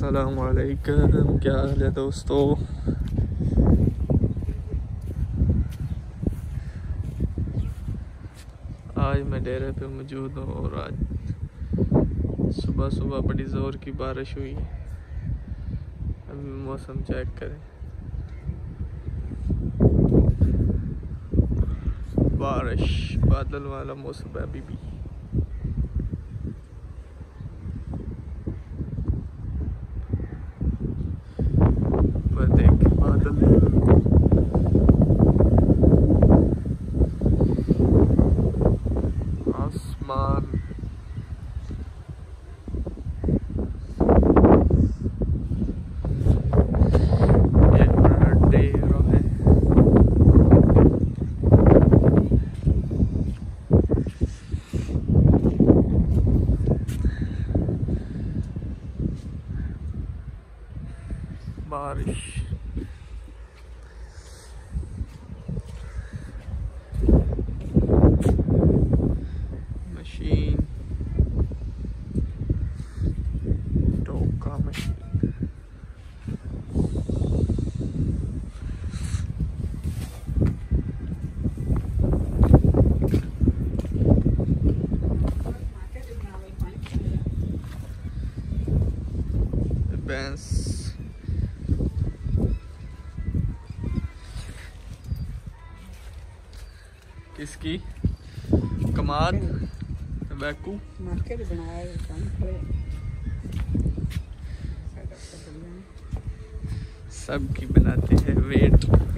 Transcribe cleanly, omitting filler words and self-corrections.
अस्सलामुअलैकुम, क्या हाल है दोस्तों। आज मैं डेरे पे मौजूद हूँ और आज सुबह सुबह बड़ी ज़ोर की बारिश हुई। अभी मौसम चेक करें, बारिश बादल वाला मौसम है अभी भी। देख बादल आसमान एक मिनट दे रहा है। बारिश मशीन टोका मशीन भैंस किसकी कमाद बैकू मार्केट बनाया सब की बनाते हैं वेट।